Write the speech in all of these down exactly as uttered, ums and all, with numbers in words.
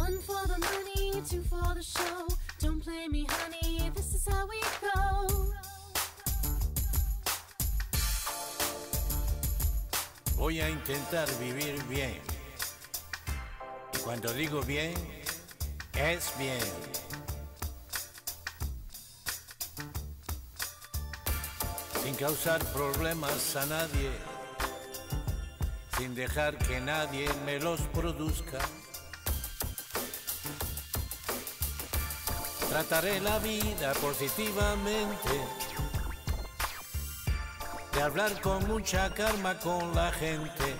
One for the money, two for the show. Don't play me, honey, this is how we go. Voy a intentar vivir bien. Y cuando digo bien, es bien. Sin causar problemas a nadie, sin dejar que nadie me los produzca. Trataré la vida positivamente, de hablar con mucha calma con la gente.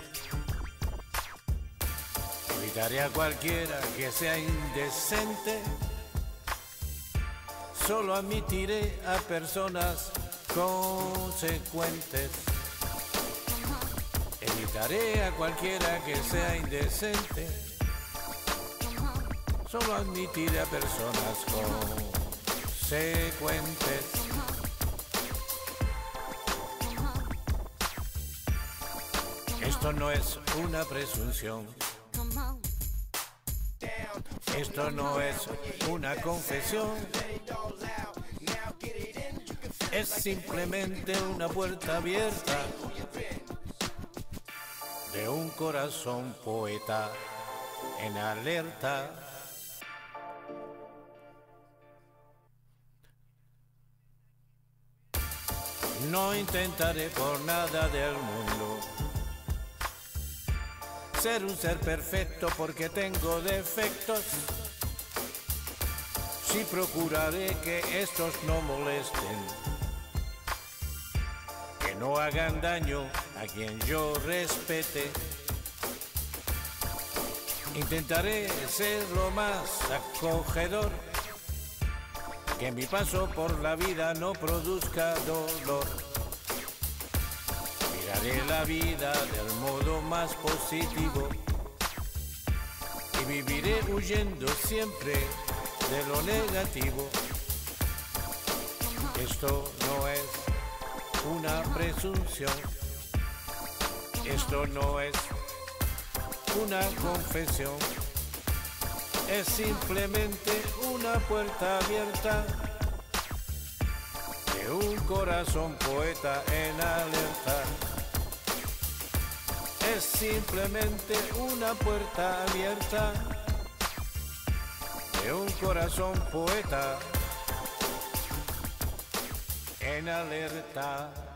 Evitaré a cualquiera que sea indecente, solo admitiré a personas consecuentes. Evitaré a cualquiera que sea indecente, solo admitiré a personas consecuentes. Esto no es una presunción, esto no es una confesión, es simplemente una puerta abierta de un corazón poeta en alerta. No intentaré por nada del mundo ser un ser perfecto porque tengo defectos. Sí procuraré que estos no molesten, que no hagan daño a quien yo respete. Intentaré ser lo más acogedor, que mi paso por la vida no produzca dolor. Miraré la vida del modo más positivo y viviré huyendo siempre de lo negativo. Esto no es una presunción, esto no es una confesión, es simplemente una puerta abierta de un corazón poeta en alerta. Es simplemente una puerta abierta de un corazón poeta en alerta.